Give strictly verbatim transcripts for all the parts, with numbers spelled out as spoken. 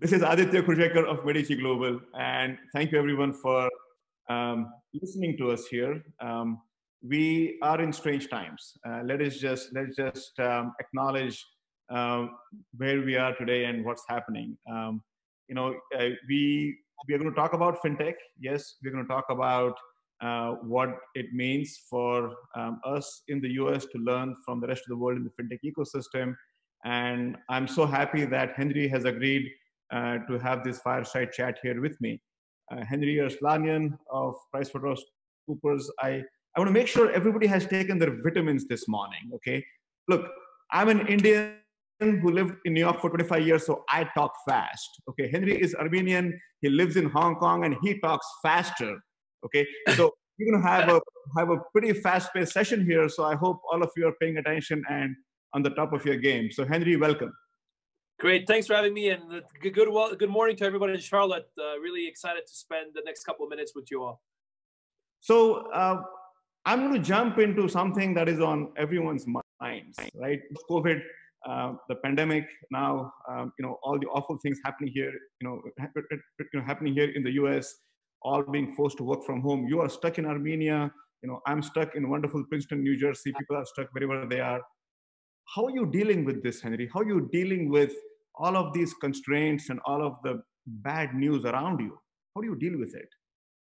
This is Aditya Khurjekar of Medici Global, and thank you everyone for um, listening to us here. Um, we are in strange times. Uh, let us just let's just um, acknowledge um, where we are today and what's happening. Um, you know, uh, we we are going to talk about fintech. Yes, we're going to talk about uh, what it means for um, us in the U S to learn from the rest of the world in the fintech ecosystem. And I'm so happy that Henri has agreed uh, to have this fireside chat here with me. Uh, Henri Arslanian of PricewaterhouseCoopers. I, I want to make sure everybody has taken their vitamins this morning, okay? Look, I'm an Indian who lived in New York for twenty-five years, so I talk fast, okay? Henri is Armenian, he lives in Hong Kong, and he talks faster, okay? So we're gonna have a, have a pretty fast-paced session here, so I hope all of you are paying attention and on the top of your game. So Henri, welcome. Great, thanks for having me, and good good, well, good morning to everybody in Charlotte. Uh, really excited to spend the next couple of minutes with you all. So uh, I'm going to jump into something that is on everyone's minds, right? COVID, uh, the pandemic, now um, you know all the awful things happening here, you know, you know, happening here in the U S, all being forced to work from home. You are stuck in Armenia. You know, I'm stuck in wonderful Princeton, New Jersey. People are stuck wherever they are. How are you dealing with this, Henri? How are you dealing with all of these constraints and all of the bad news around you? How do you deal with it?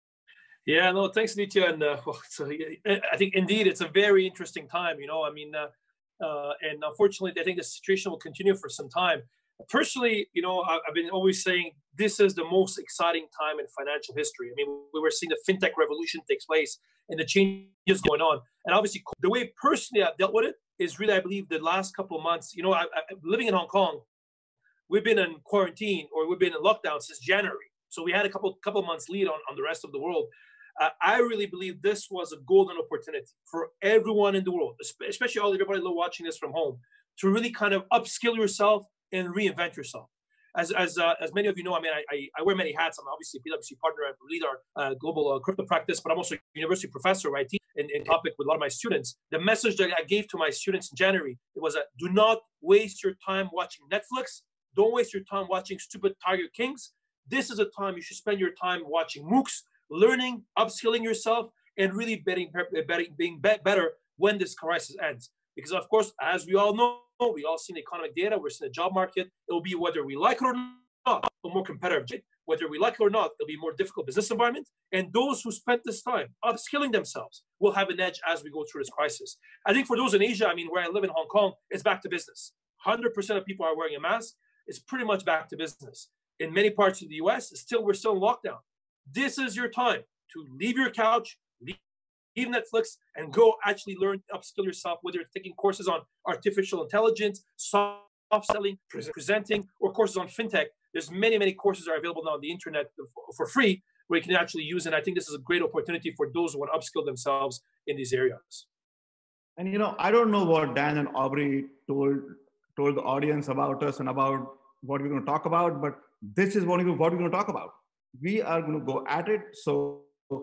Yeah, no, thanks, Aditya. And uh, well, so, I think indeed it's a very interesting time. You know, I mean, uh, uh, and unfortunately, I think the situation will continue for some time. Personally, you know, I've been always saying this is the most exciting time in financial history. I mean, we were seeing the fintech revolution takes place and the changes going on. And obviously, the way personally I've dealt with it is really, I believe, the last couple of months. You know, I, I, living in Hong Kong, we've been in quarantine or we've been in lockdown since January. So we had a couple couple months lead on, on the rest of the world. Uh, I really believe this was a golden opportunity for everyone in the world, especially all everybody watching this from home, to really kind of upskill yourself and reinvent yourself. As as uh, as many of you know, I mean, I, I wear many hats. I'm obviously a PwC partner. I lead our uh, global uh, crypto practice, but I'm also a university professor, right? In, in topic with a lot of my students. The message that I gave to my students in January, it was that do not waste your time watching Netflix. Don't waste your time watching stupid Tiger Kings. This is a time you should spend your time watching MOOCs, learning, upskilling yourself, and really betting, betting, being better when this crisis ends. Because of course, as we all know, we all seen economic data, we're seeing the job market. It'll be whether we like it or not, a more competitive. Whether we like it or not, it'll be a more difficult business environment. And those who spent this time upskilling themselves will have an edge as we go through this crisis. I think for those in Asia, I mean, where I live in Hong Kong, it's back to business. one hundred percent of people are wearing a mask. It's pretty much back to business. In many parts of the U S, still we're still in lockdown. This is your time to leave your couch, leave leave Netflix, and go actually learn, upskill yourself, whether it's taking courses on artificial intelligence, soft selling, presenting, or courses on fintech. There's many, many courses that are available now on the internet for free where you can actually use. And I think this is a great opportunity for those who want to upskill themselves in these areas. And, you know, I don't know what Dan and Aubrey told, told the audience about us and about what we're going to talk about, but this is what we're going to talk about. We are going to go at it. So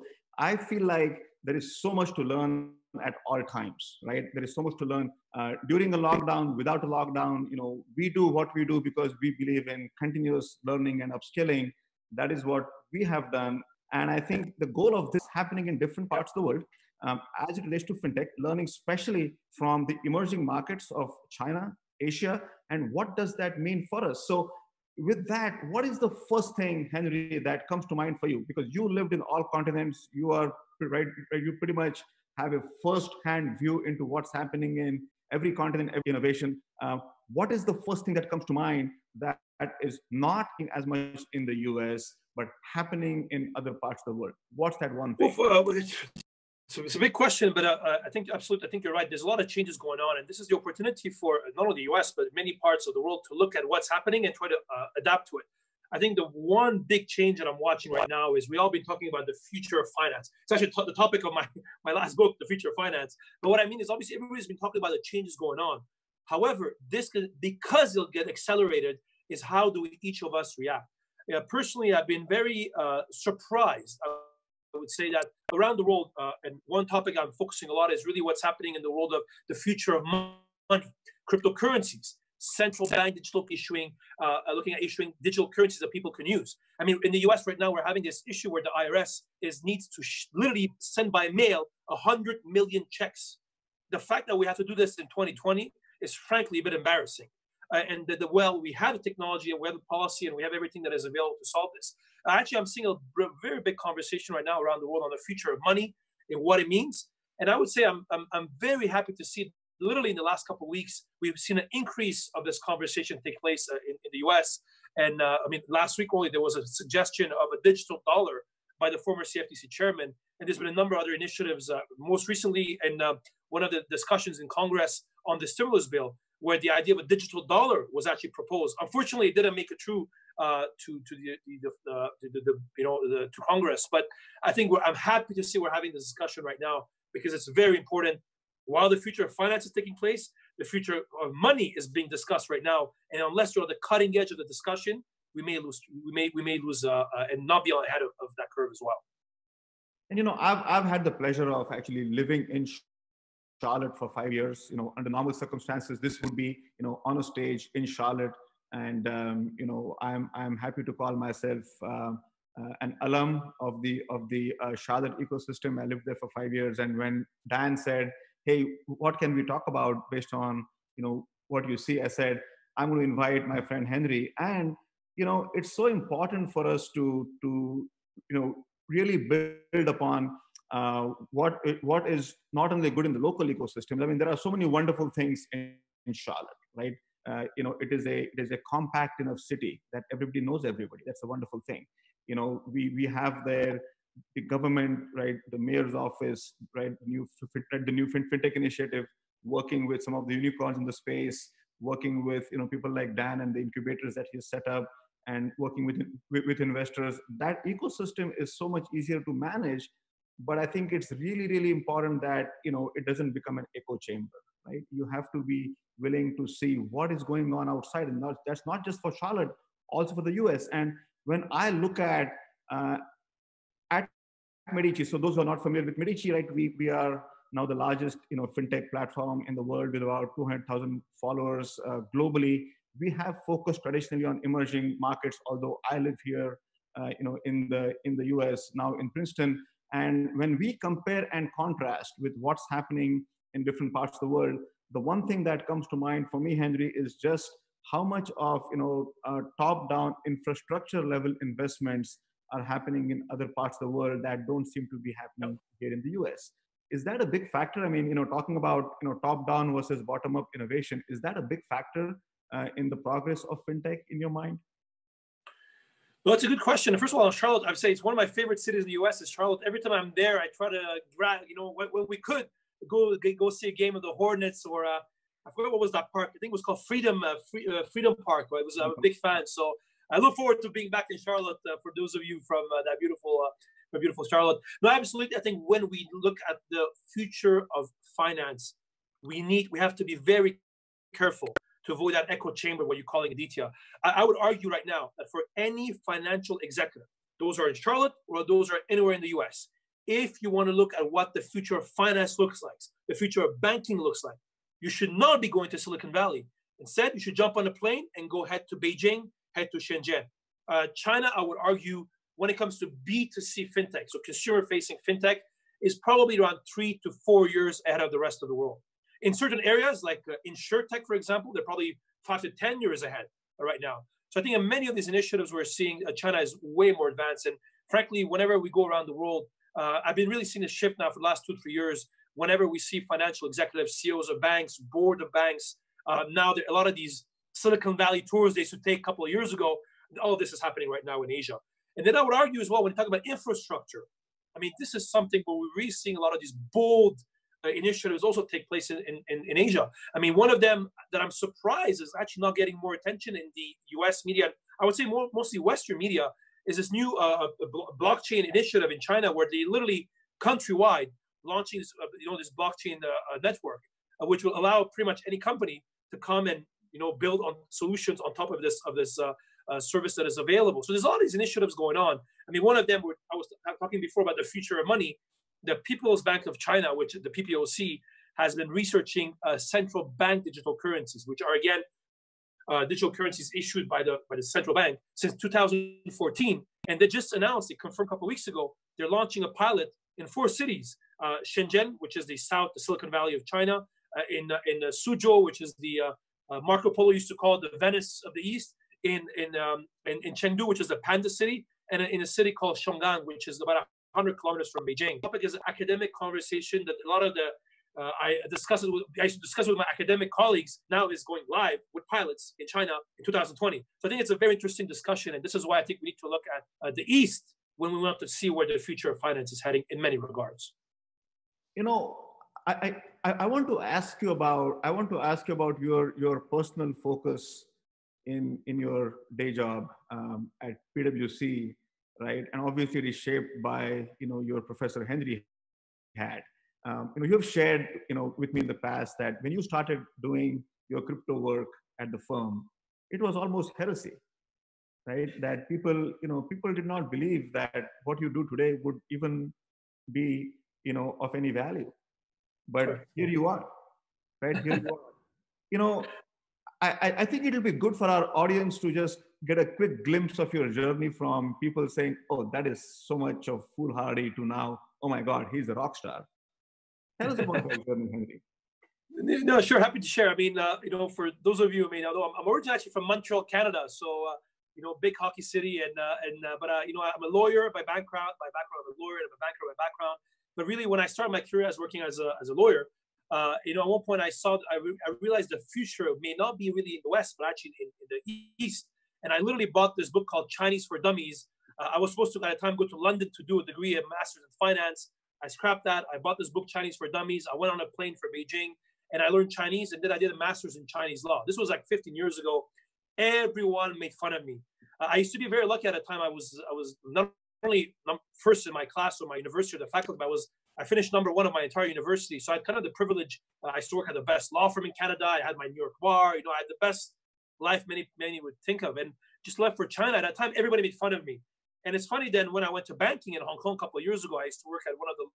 I feel like there is so much to learn at all times, right? There is so much to learn uh, during a lockdown, without a lockdown. You know, we do what we do because we believe in continuous learning and upskilling. That is what we have done. And I think the goal of this happening in different parts of the world, um, as it relates to fintech, learning especially from the emerging markets of China, Asia, and what does that mean for us? So with that, what is the first thing, Henri, that comes to mind for you? Because you lived in all continents, you are right, you pretty much have a first-hand view into what's happening in every continent, every innovation. Uh, what is the first thing that comes to mind that, that is not in as much in the U S, but happening in other parts of the world? What's that one thing? Well, uh, So it's a big question, but uh, I think absolutely, I think you're right. There's a lot of changes going on, and this is the opportunity for not only the U S, but many parts of the world to look at what's happening and try to uh, adapt to it. I think the one big change that I'm watching right now is we all been talking about the future of finance. It's actually t- the topic of my, my last book, The Future of Finance. But what I mean is obviously everybody's been talking about the changes going on. However, this could, because it'll get accelerated, is how do we, each of us react? Yeah, personally, I've been very uh, surprised. I would say that around the world, uh, and one topic I'm focusing a lot is really what's happening in the world of the future of money, cryptocurrencies. central bank digital issuing, uh, looking at issuing digital currencies that people can use. I mean, in the U S right now, we're having this issue where the I R S is needs to literally send by mail one hundred million checks. The fact that we have to do this in twenty twenty is frankly a bit embarrassing. Uh, and the, the, well, we have the technology and we have the policy and we have everything that is available to solve this. Uh, actually, I'm seeing a very big conversation right now around the world on the future of money and what it means. And I would say I'm, I'm, I'm very happy to see, literally in the last couple of weeks, we've seen an increase of this conversation take place uh, in, in the U S. And uh, I mean, last week only, there was a suggestion of a digital dollar by the former C F T C chairman. And there's been a number of other initiatives, uh, most recently in uh, one of the discussions in Congress on the stimulus bill, where the idea of a digital dollar was actually proposed. Unfortunately, it didn't make it through uh, to to the, the, the, the, the you know the, to Congress. But I think we're, I'm happy to see we're having this discussion right now because it's very important. While the future of finance is taking place, the future of money is being discussed right now. And unless you're on the cutting edge of the discussion, we may lose. We may we may lose uh, uh, and not be ahead of, of that curve as well. And you know, I've I've had the pleasure of actually living in Charlotte for five years. You know, under normal circumstances, this would be, you know, on a stage in Charlotte. And, um, you know, I'm, I'm happy to call myself uh, uh, an alum of the, of the uh, Charlotte ecosystem. I lived there for five years. And when Dan said, hey, what can we talk about based on, you know, what you see? I said, I'm going to invite my friend Henri. And, you know, it's so important for us to, to, you know, really build upon Uh, what what is not only good in the local ecosystem. I mean, there are so many wonderful things in, in Charlotte, right? Uh, you know, it is a it is a compact enough city that everybody knows everybody. That's a wonderful thing. You know, we we have there the government, right? The mayor's office, right? The new the new Fintech initiative, working with some of the unicorns in the space, working with, you know, people like Dan and the incubators that he's set up, and working with with, with investors. That ecosystem is so much easier to manage. But I think it's really, really important that, you know, it doesn't become an echo chamber, right? You have to be willing to see what is going on outside. And not, that's not just for Charlotte, also for the U S. And when I look at, uh, at Medici, so those who are not familiar with Medici, right, we, we are now the largest, you know, fintech platform in the world with about two hundred thousand followers uh, globally. We have focused traditionally on emerging markets, although I live here, uh, you know, in the, in the U S, now in Princeton. And when we compare and contrast with what's happening in different parts of the world, the one thing that comes to mind for me, Henri, is just how much of, you know, uh, top-down infrastructure level investments are happening in other parts of the world that don't seem to be happening here in the U S. Is that a big factor? I mean, you know, talking about, you know, top-down versus bottom-up innovation, is that a big factor uh, in the progress of fintech in your mind? Well, that's a good question. First of all, Charlotte, I'd say it's one of my favorite cities in the U S is Charlotte. Every time I'm there, I try to, you know, when, when we could go go see a game of the Hornets or uh, I forget what was that park. I think it was called Freedom uh, Free, uh, Freedom Park. Right? I was I'm a big fan, so I look forward to being back in Charlotte uh, for those of you from uh, that beautiful, uh, beautiful Charlotte. No, absolutely. I think when we look at the future of finance, we need we have to be very careful to avoid that echo chamber, what you're calling Aditya. I, I would argue right now that for any financial executive, those are in Charlotte or those are anywhere in the U S, if you want to look at what the future of finance looks like, the future of banking looks like, you should not be going to Silicon Valley. Instead, you should jump on a plane and go head to Beijing, head to Shenzhen. Uh, China, I would argue, when it comes to B two C fintech, so consumer-facing fintech, is probably around three to four years ahead of the rest of the world. In certain areas, like uh, InsurTech, for example, they're probably five to ten years ahead right now. So I think in many of these initiatives, we're seeing uh, China is way more advanced. And frankly, whenever we go around the world, uh, I've been really seeing a shift now for the last two, three years. Whenever we see financial executives, C E Os of banks, board of banks, uh, now there, a lot of these Silicon Valley tours they used to take a couple of years ago, all of this is happening right now in Asia. And then I would argue as well, when you talk about infrastructure, I mean, this is something where we're really seeing a lot of these bold initiatives also take place in, in, in Asia. I mean, one of them that I'm surprised is actually not getting more attention in the U S media, I would say more, mostly Western media, is this new uh, blockchain initiative in China where they literally countrywide launching this, uh, you know, this blockchain uh, network, uh, which will allow pretty much any company to come and, you know, build on solutions on top of this of this uh, uh, service that is available. So there's all these initiatives going on. I mean, one of them, were, I was talking before about the future of money. The People's Bank of China, which the P P O C, has been researching uh, central bank digital currencies, which are, again, uh, digital currencies issued by the by the central bank since two thousand fourteen, and they just announced, they confirmed a couple of weeks ago, they're launching a pilot in four cities: uh, Shenzhen, which is the south, the Silicon Valley of China; uh, in uh, in uh, Suzhou, which is the uh, uh, Marco Polo used to call the Venice of the East; in in um, in, in Chengdu, which is the Panda City; and in a city called Shong'an, which is about one hundred kilometers from Beijing. The topic is an academic conversation that a lot of the Uh, I discuss it with, I used to discuss it with my academic colleagues, now is going live with pilots in China in two thousand twenty. So I think it's a very interesting discussion, and this is why I think we need to look at uh, the East when we want to see where the future of finance is heading in many regards. You know, I, I, I want to ask you about I want to ask you about your your personal focus in in your day job um, at P W C, right? And obviously it is shaped by you know your professor Henri had. Um, you know, you have shared, you know, with me in the past that when you started doing your crypto work at the firm, it was almost heresy, right? That people, you know, people did not believe that what you do today would even be, you know, of any value. But sure. Here you are, right? Here you are. You know, I, I think it'll be good for our audience to just get a quick glimpse of your journey from people saying, "Oh, that is so much of foolhardy," to now, "Oh my God, he's a rock star." Tell us about your journey, Henri. No, sure, happy to share. I mean, uh, you know, for those of you who may not know, I'm, I'm originally actually from Montreal, Canada. So, uh, you know, big hockey city, and uh, and uh, but uh, you know, I'm a lawyer by background. By background, I'm a lawyer. I'm a banker by background. But really, when I started my career as working as a as a lawyer, uh, you know, at one point I saw, I, re I realized the future may not be really in the West, but actually in, in the East. And I literally bought this book called Chinese for Dummies. Uh, I was supposed to at the time go to London to do a degree, a master's in finance. I scrapped that. I bought this book, Chinese for Dummies. I went on a plane for Beijing, and I learned Chinese, and then I did a master's in Chinese law. This was like fifteen years ago. Everyone made fun of me. Uh, I used to be very lucky at the time. I was I was not only first in my class or my university or the faculty, but I was I finished number one of my entire university. So I had kind of the privilege. Uh, I used to work at the best law firm in Canada. I had my New York bar. You know, I had the best life many many would think of, and just left for China. At that time, everybody made fun of me. And it's funny then, when I went to banking in Hong Kong a couple of years ago, I used to work at one of the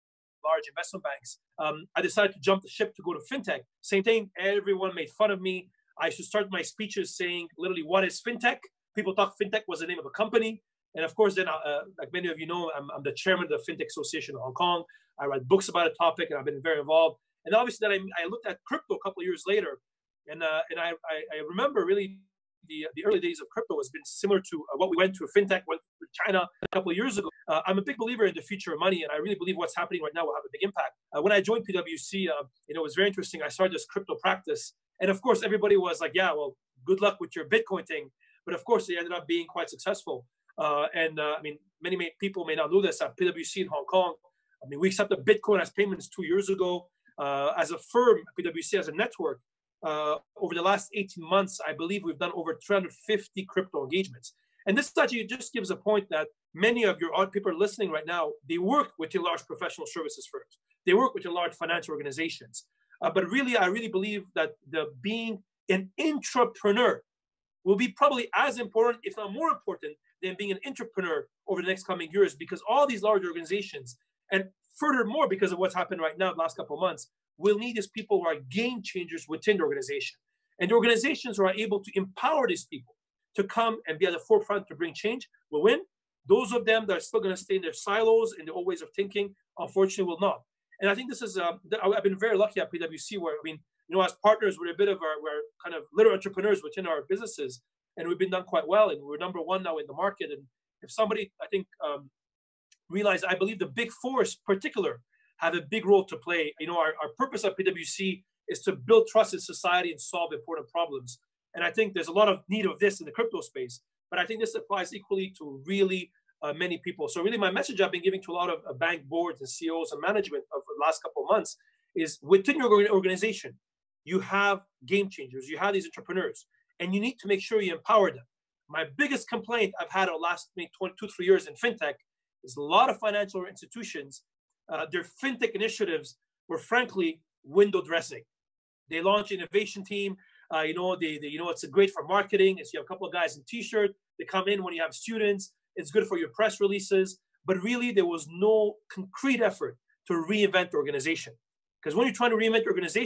large investment banks. Um, I decided to jump the ship to go to Fintech. Same thing, everyone made fun of me. I used to start my speeches saying literally, what is Fintech? People thought Fintech was the name of a company. And of course, then, uh, like many of you know, I'm, I'm the chairman of the Fintech Association of Hong Kong. I write books about a topic, and I've been very involved. And obviously then I, I looked at crypto a couple of years later. And, uh, and I, I, I remember really The, the early days of crypto has been similar to uh, what we went to Fintech, went to China a couple of years ago. Uh, I'm a big believer in the future of money, and I really believe what's happening right now will have a big impact. Uh, when I joined P W C, uh, you know, it was very interesting. I started this crypto practice, and of course, everybody was like, "Yeah, well, good luck with your Bitcoin thing." But of course, it ended up being quite successful. Uh, and uh, I mean, many, many people may not know this. At P W C in Hong Kong, I mean, we accepted Bitcoin as payments two years ago. Uh, as a firm, P W C as a network, Uh, over the last eighteen months, I believe we've done over three hundred fifty crypto engagements. And this actually just gives a point that many of your people listening right now, they work with your large professional services firms. They work with your large financial organizations. Uh, but really, I really believe that the being an intrapreneur will be probably as important, if not more important, than being an entrepreneur over the next coming years, because all these large organizations, and furthermore, because of what's happened right now the last couple of months, we'll need these people who are game changers within the organization. And the organizations who are able to empower these people to come and be at the forefront to bring change will win. Those of them that are still going to stay in their silos and their old ways of thinking, unfortunately, will not. And I think this is, um, I've been very lucky at P W C, where, I mean, you know, as partners, we're a bit of our, we're kind of little entrepreneurs within our businesses, and we've been done quite well. And we're number one now in the market. And if somebody, I think, um, realize, I believe the big four in particular have a big role to play. You know, our, our purpose at P W C is to build trust in society and solve important problems. And I think there's a lot of need of this in the crypto space, but I think this applies equally to really uh, many people. So really my message I've been giving to a lot of uh, bank boards and C E Os and management of the last couple of months is, within your organization, you have game changers, you have these entrepreneurs, and you need to make sure you empower them. My biggest complaint I've had over the last maybe twenty-two, three years in Fintech is a lot of financial institutions, Uh, their Fintech initiatives were frankly window dressing. They launch innovation team, uh, you know, they, they, you know, it's great for marketing. It's, you have a couple of guys in t-shirt, they come in when you have students, it's good for your press releases, but really there was no concrete effort to reinvent the organization. Because when you're trying to reinvent the organization,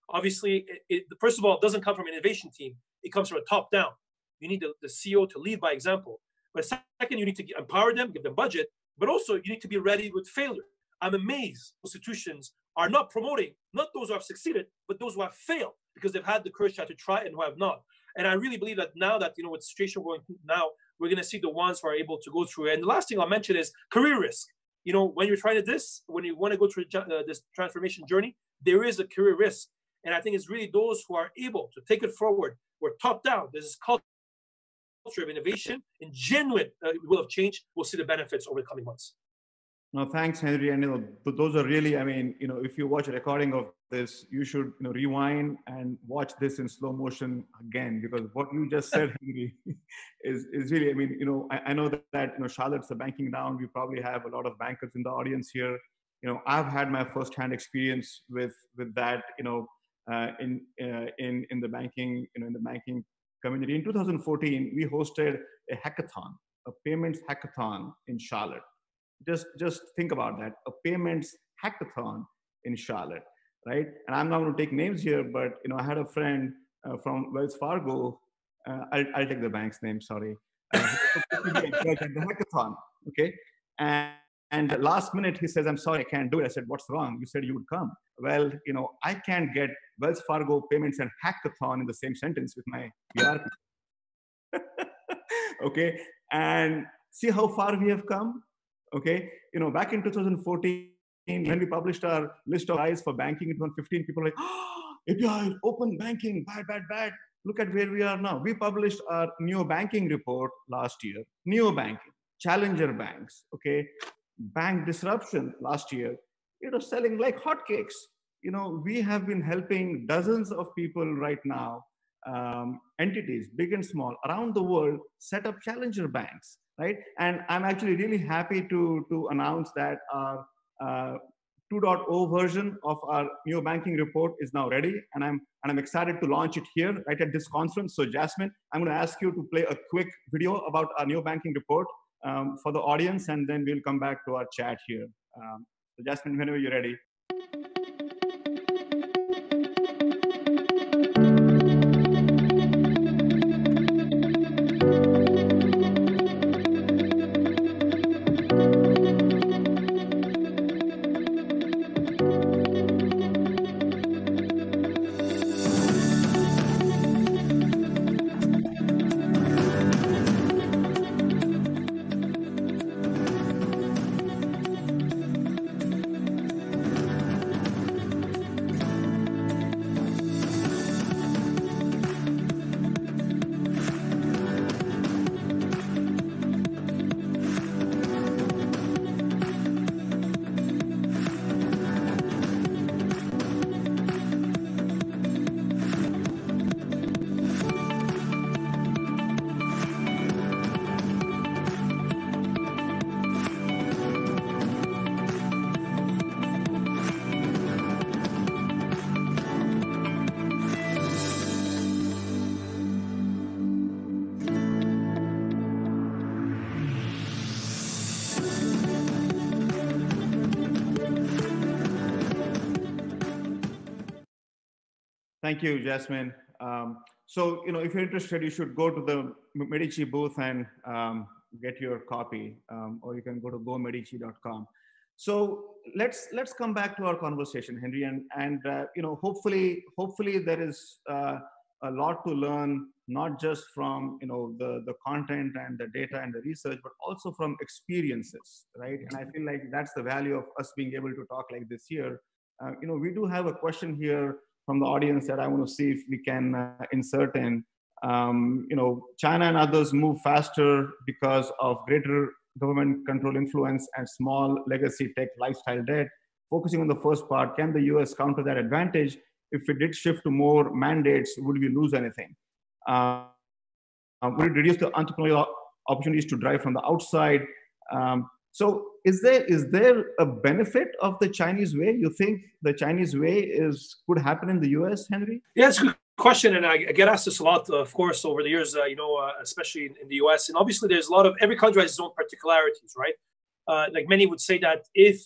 Obviously, it, it, first of all, it doesn't come from an innovation team. It comes from a top down. You need the, the C E O to lead by example. But second, you need to empower them, give them budget, but also you need to be ready with failure. I'm amazed institutions are not promoting, not those who have succeeded, but those who have failed because they've had the courage to try and who have not. And I really believe that now that, you know, with the situation we're going through now, we're going to see the ones who are able to go through it. And the last thing I'll mention is career risk. You know, when you're trying to this, when you want to go through uh, this transformation journey, there is a career risk. And I think it's really those who are able to take it forward. We're top down. This is culture of innovation and genuine uh, will of change. We'll see the benefits over the coming months. No, thanks, Henry. And you know, those are really, I mean, you know, if you watch a recording of this, you should, you know, rewind and watch this in slow motion again, because what you just said, Henry, is, is really, I mean, you know, I, I know that, that, you know, Charlotte's a banking down. We probably have a lot of bankers in the audience here. You know, I've had my firsthand experience with, with that, you know, uh, in, uh, in, in the banking, you know, in the banking community. In two thousand fourteen, we hosted a hackathon, a payments hackathon in Charlotte. Just, just think about that, a payments hackathon in Charlotte, right? And I'm not going to take names here, but, you know, I had a friend uh, from Wells Fargo. Uh, I'll, I'll take the bank's name, sorry. Uh, the hackathon, okay? And, and last minute, he says, I'm sorry, I can't do it. I said, what's wrong? You said you would come. Well, you know, I can't get Wells Fargo payments and hackathon in the same sentence with my P R P. Okay? And see how far we have come? Okay, you know, back in two thousand fourteen, when we published our list of eyes for banking, it was fifteen people like, oh, A P I, open banking, bad, bad, bad. Look at where we are now. We published our neo-banking report last year. Neo-banking, challenger banks, okay? Bank disruption last year, it was selling like hotcakes. You know, we have been helping dozens of people right now, um, entities, big and small, around the world, set up challenger banks. Right, and I'm actually really happy to to announce that our uh, two point oh version of our new banking report is now ready, and I'm and I'm excited to launch it here right at this conference. So, Jasmine, I'm going to ask you to play a quick video about our new banking report um, for the audience, and then we'll come back to our chat here. Um, so, Jasmine, whenever you're ready. Thank you, Jasmine. Um, so, you know, if you're interested, you should go to the Medici booth and um, get your copy, um, or you can go to go medici dot com. So let's let's come back to our conversation, Henry, and and uh, you know, hopefully, hopefully there is uh, a lot to learn, not just from you know the the content and the data and the research, but also from experiences, right? And I feel like that's the value of us being able to talk like this here. Uh, you know, we do have a question here from the audience that I want to see if we can uh, insert in. Um, you know, China and others move faster because of greater government control influence and small legacy tech lifestyle debt. Focusing on the first part, can the U S counter that advantage? If it did shift to more mandates, would we lose anything? Uh, would it reduce the entrepreneurial opportunities to drive from the outside? Um, So is there is there a benefit of the Chinese way? You think the Chinese way is could happen in the U S, Henry? Yeah, it's a good question, and I get asked this a lot, of course, over the years. Uh, you know, uh, especially in, in the U S, and obviously there's a lot of every country has its own particularities, right? Uh, like many would say that if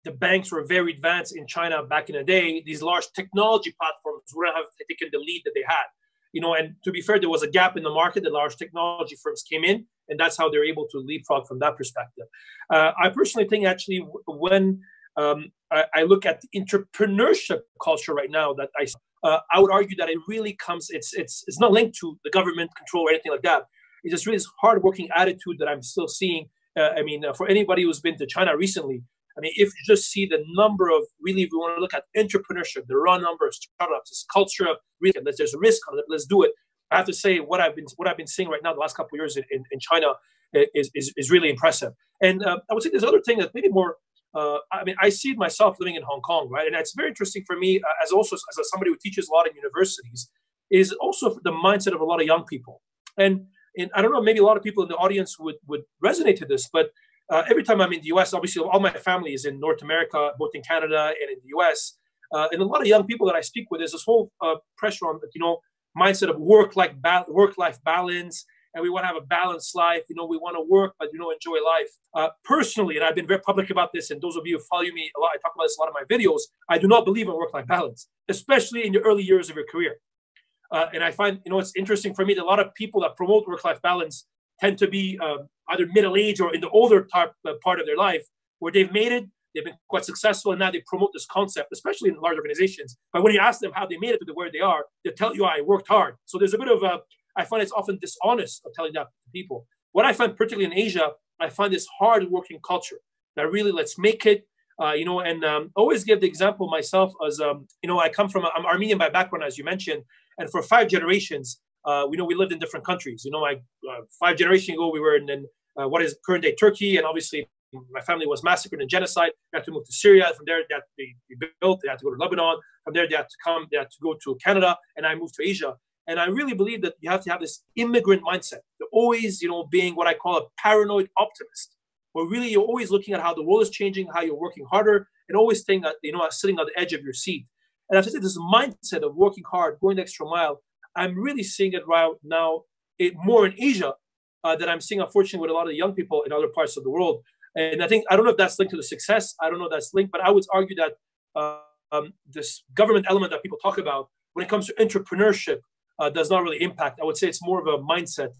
the banks were very advanced in China back in the day. These large technology platforms wouldn't have taken the lead that they had. You know, and to be fair, there was a gap in the market. The large technology firms came in, and that's how they're able to leapfrog from that perspective. Uh, I personally think actually when um, I, I look at the entrepreneurship culture right now, that I uh, I would argue that it really comes. It's it's it's not linked to the government control or anything like that. It's just really this hardworking attitude that I'm still seeing. Uh, I mean, uh, for anybody who's been to China recently, I mean, if you just see the number of really, if we want to look at entrepreneurship, the raw number of startups, this culture of risk, and there's a risk on it, let's do it. I have to say, what I've been what I've been seeing right now, the last couple of years in, in, in China, is, is is really impressive. And uh, I would say there's other thing that's maybe more. Uh, I mean, I see myself living in Hong Kong, right? And it's very interesting for me uh, as also as a, somebody who teaches a lot in universities, is also the mindset of a lot of young people. And and I don't know, maybe a lot of people in the audience would would resonate to this, but. Uh, every time I'm in the U S, obviously all my family is in North America, both in Canada and in the U S. Uh, and a lot of young people that I speak with, there's this whole uh, pressure on, you know, mindset of work-life ba- work-life balance, and we want to have a balanced life. You know, we want to work, but, you know, enjoy life. Uh, personally, and I've been very public about this, and those of you who follow me a lot, I talk about this a lot in my videos, I do not believe in work-life balance, especially in the early years of your career. Uh, and I find, you know, it's interesting for me that a lot of people that promote work-life balance tend to be uh, either middle-aged or in the older type, uh, part of their life, where they've made it, they've been quite successful, and now they promote this concept, especially in large organizations. But when you ask them how they made it to where they are, they tell you, I worked hard. So there's a bit of a, I find it's often dishonest of telling that to people. What I find particularly in Asia, I find this hard-working culture that really let's make it, uh, you know, and um, always give the example myself as, um, you know, I come from, I'm Armenian by background, as you mentioned, and for five generations, Uh, we know we lived in different countries. You know, I, uh, five generations ago, we were in, in uh, what is current day Turkey, and obviously my family was massacred in genocide. They had to move to Syria. From there, they had to be, be built. They had to go to Lebanon. From there, they had to come. They had to go to Canada, and I moved to Asia. And I really believe that you have to have this immigrant mindset. You're always, you know, being what I call a paranoid optimist, where really you're always looking at how the world is changing, how you're working harder, and always staying, at, you know, sitting on the edge of your seat. And I have to say, this mindset of working hard, going the extra mile, I'm really seeing it right now, it more in Asia uh, than I'm seeing, unfortunately, with a lot of young people in other parts of the world. And I think, I don't know if that's linked to the success. I don't know if that's linked, but I would argue that uh, um, this government element that people talk about when it comes to entrepreneurship uh, does not really impact. I would say it's more of a mindset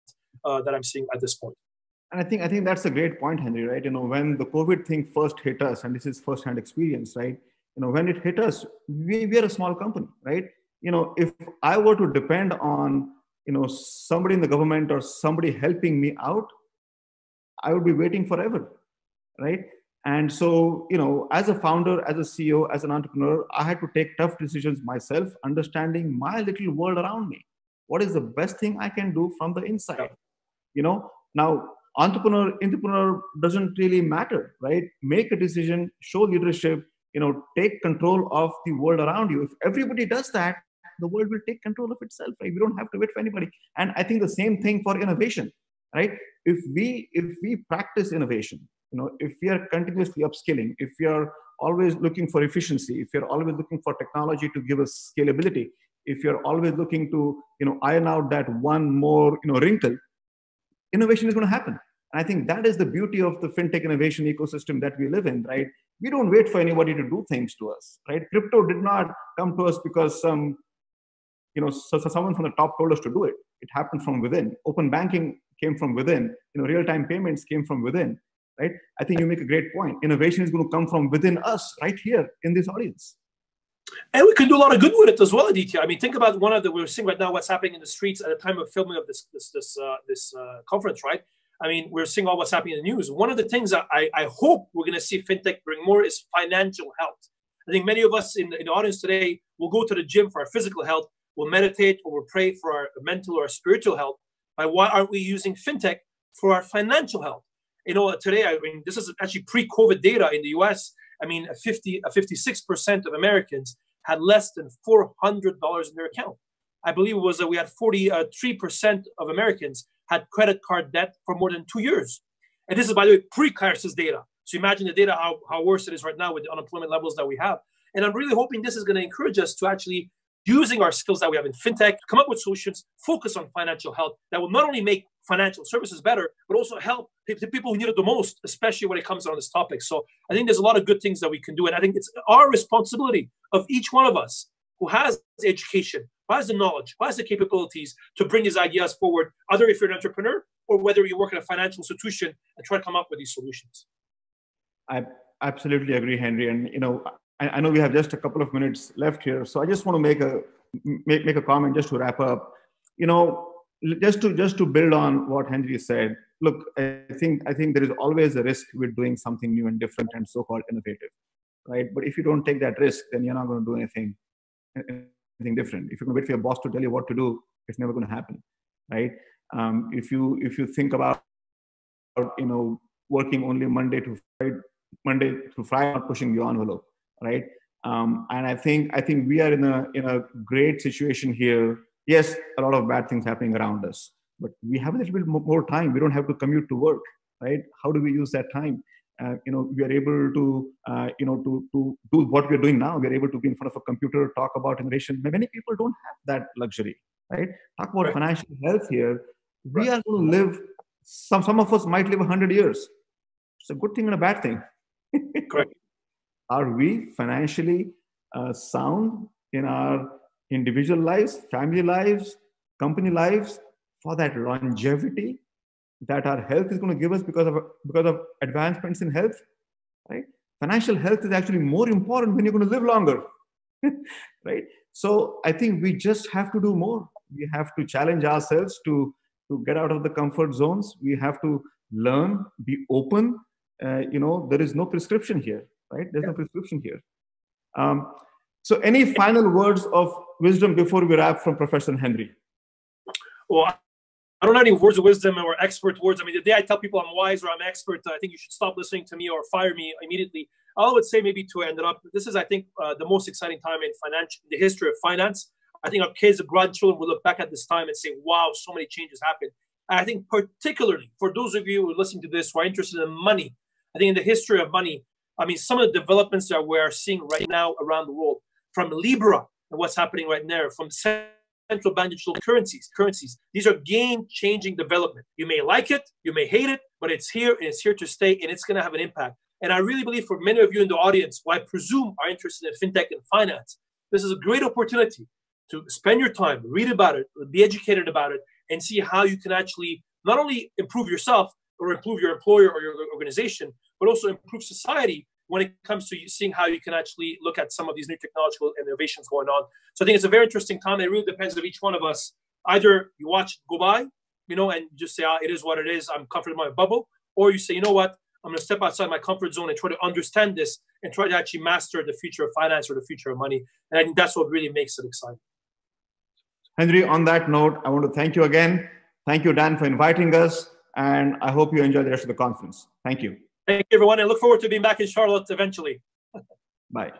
uh, that I'm seeing at this point. And I think I think that's a great point, Henry, right? You know, when the COVID thing first hit us, and this is firsthand experience, right? You know, when it hit us, we, we are a small company, right? You know, if I were to depend on, you know, somebody in the government or somebody helping me out, I would be waiting forever, right? And so, you know, as a founder, as a C E O, as an entrepreneur, I had to take tough decisions myself, understanding my little world around me. What is the best thing I can do from the inside? You know, now entrepreneur, entrepreneur doesn't really matter, right? Make a decision, show leadership, you know, take control of the world around you. If everybody does that, the world will take control of itself, right? We don't have to wait for anybody. And I think the same thing for innovation, right? If we if we practice innovation, you know, if we are continuously upskilling, if we are always looking for efficiency, if you're always looking for technology to give us scalability, if you're always looking to, you know, iron out that one more, you know, wrinkle, innovation is going to happen. And I think that is the beauty of the fintech innovation ecosystem that we live in, right? We don't wait for anybody to do things to us, right? Crypto did not come to us because some, you know, so, so someone from the top told us to do it. It happened from within. Open banking came from within. You know, real-time payments came from within, right? I think you make a great point. Innovation is going to come from within us, right here in this audience. And we can do a lot of good with it as well, Aditya. I mean, think about one of the, we're seeing right now what's happening in the streets at the time of filming of this this this uh, this uh, conference, right? I mean, we're seeing all what's happening in the news. One of the things that I, I hope we're going to see fintech bring more is financial health. I think many of us in the, in the audience today will go to the gym for our physical health, we'll meditate, or we'll pray for our mental or spiritual health. But why aren't we using fintech for our financial health? You know, today, I mean, this is actually pre-COVID data in the U S. I mean, a fifty, a fifty-six percent of Americans had less than four hundred dollars in their account. I believe it was that we had forty-three percent of Americans had credit card debt for more than two years. And this is, by the way, pre-crisis data. So imagine the data, how, how worse it is right now with the unemployment levels that we have. And I'm really hoping this is going to encourage us to actually, using our skills that we have in fintech, come up with solutions, focus on financial health that will not only make financial services better, but also help the people who need it the most, especially when it comes on this topic. So I think there's a lot of good things that we can do. And I think it's our responsibility of each one of us who has the education, who has the knowledge, who has the capabilities to bring these ideas forward, either if you're an entrepreneur or whether you work in a financial institution and try to come up with these solutions. I absolutely agree, Henry. And, you know, I, I know we have just a couple of minutes left here. So I just want to make a, make, make a comment just to wrap up. You know, just to, just to build on what Henry said, look, I think, I think there is always a risk with doing something new and different and so-called innovative, right? But if you don't take that risk, then you're not going to do anything, anything different. If you're going to wait for your boss to tell you what to do, it's never going to happen, right? Um, if you if you think about, you know, working only Monday to Friday, Monday through Friday, not pushing the envelope, right? Um, and I think I think we are in a in a great situation here. Yes, a lot of bad things happening around us, but we have a little bit more time. We don't have to commute to work, right? How do we use that time? Uh, you know, we are able to, uh, you know, to, to do what we're doing now. We're able to be in front of a computer, talk about innovation. Many people don't have that luxury, right? Talk about right. financial health here. We right. are going to live, some, some of us might live one hundred years. It's a good thing and a bad thing. Correct. Are we financially uh, sound in our individual lives, family lives, company lives, for that longevity that our health is going to give us because of because of advancements in health, right? Financial health is actually more important when you're going to live longer, right? So I think we just have to do more. We have to challenge ourselves to to get out of the comfort zones. We have to learn, be open. Uh, you know, there is no prescription here, right? There's no prescription here. Um, so any final words of wisdom before we wrap from Professor Henri? Well, I don't have any words of wisdom or expert words. I mean, the day I tell people I'm wise or I'm expert, I think you should stop listening to me or fire me immediately. All I would say, maybe to end it up, this is, I think, uh, the most exciting time in financial, the history of finance. I think our kids, grandchildren will look back at this time and say, wow, so many changes happened. And I think particularly for those of you who are listening to this who are interested in money, I think in the history of money, I mean, some of the developments that we're seeing right now around the world, from Libra and what's happening right there, from central bank digital currencies, currencies, these are game-changing development. You may like it, you may hate it, but it's here and it's here to stay, and it's going to have an impact. And I really believe for many of you in the audience, who I presume are interested in fintech and finance, this is a great opportunity to spend your time, read about it, be educated about it, and see how you can actually not only improve yourself or improve your employer or your organization, but also improve society when it comes to seeing how you can actually look at some of these new technological innovations going on. So I think it's a very interesting time. It really depends on each one of us. Either you watch it go by, you know, and just say, ah, it is what it is. I'm comfortable in my bubble. Or you say, you know what? I'm going to step outside my comfort zone and try to understand this and try to actually master the future of finance or the future of money. And I think that's what really makes it exciting. Henri, on that note, I want to thank you again. Thank you, Dan, for inviting us. And I hope you enjoy the rest of the conference. Thank you. Thank you, everyone. I look forward to being back in Charlotte eventually. Bye.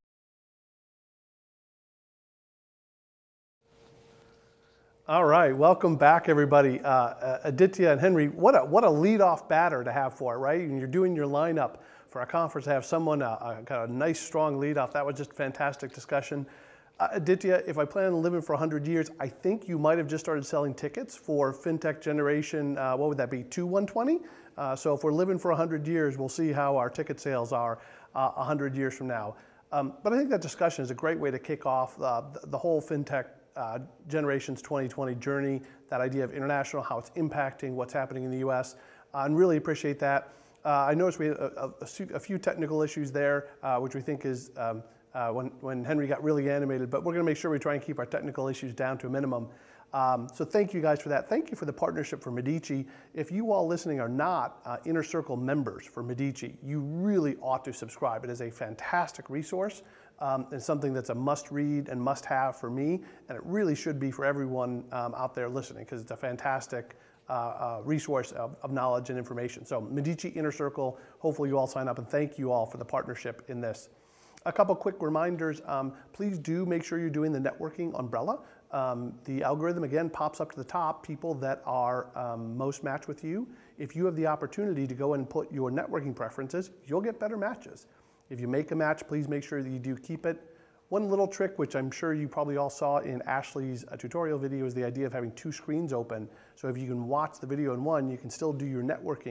All right, welcome back, everybody. Uh, uh, Aditya and Henri, what a what a lead-off batter to have for it, right? And you're doing your lineup for a conference to have someone uh, uh, got a nice, strong lead-off. That was just a fantastic discussion. Uh, Aditya, if I plan on living for one hundred years, I think you might have just started selling tickets for FinTech Generation, uh, what would that be, two one twenty? Uh, so if we're living for one hundred years, we'll see how our ticket sales are uh, one hundred years from now. Um, but I think that discussion is a great way to kick off uh, the, the whole FinTech uh, Generations twenty twenty journey, that idea of international, how it's impacting what's happening in the U S, uh, and really appreciate that. Uh, I noticed we had a, a, a few technical issues there, uh, which we think is um, uh, when, when Henri got really animated, but we're going to make sure we try and keep our technical issues down to a minimum. Um, so thank you guys for that. Thank you for the partnership for Medici. If you all listening are not uh, Inner Circle members for Medici, you really ought to subscribe. It is a fantastic resource um, and something that's a must read and must have for me, and it really should be for everyone um, out there listening, because it's a fantastic uh, uh, resource of, of knowledge and information. So Medici Inner Circle, hopefully you all sign up, and thank you all for the partnership in this. A couple quick reminders, um, please do make sure you're doing the networking umbrella. Um, the algorithm, again, pops up to the top, people that are um, most matched with you. If you have the opportunity to go and put your networking preferences, you'll get better matches. If you make a match, please make sure that you do keep it. One little trick, which I'm sure you probably all saw in Ashley's uh, tutorial video, is the idea of having two screens open. So if you can watch the video in one, you can still do your networking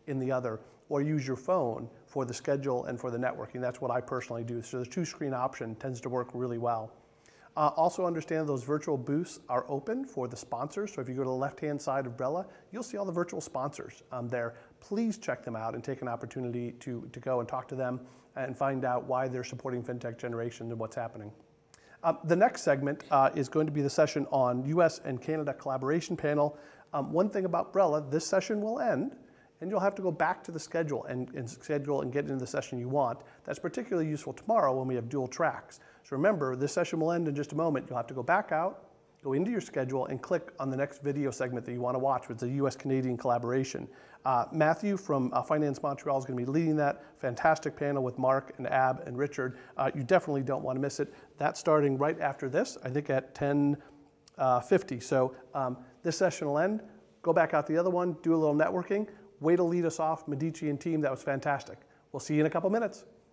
in the other, or use your phone for the schedule and for the networking. That's what I personally do. So the two screen option tends to work really well. Uh, also understand those virtual booths are open for the sponsors. So if you go to the left-hand side of Brella, you'll see all the virtual sponsors um, there. Please check them out and take an opportunity to, to go and talk to them and find out why they're supporting FinTech generation and what's happening. Uh, the next segment uh, is going to be the session on U S and Canada collaboration panel. Um, one thing about Brella, this session will end, and you'll have to go back to the schedule and, and schedule and get into the session you want. That's particularly useful tomorrow when we have dual tracks. So remember, this session will end in just a moment. You'll have to go back out, go into your schedule, and click on the next video segment that you want to watch, which is the U S Canadian collaboration. Uh, Matthew from uh, Finance Montreal is going to be leading that fantastic panel with Mark and Ab and Richard. Uh, you definitely don't want to miss it. That's starting right after this, I think at ten fifty. So um, this session will end. Go back out the other one, do a little networking. Way to lead us off, Medici and team. That was fantastic. We'll see you in a couple minutes.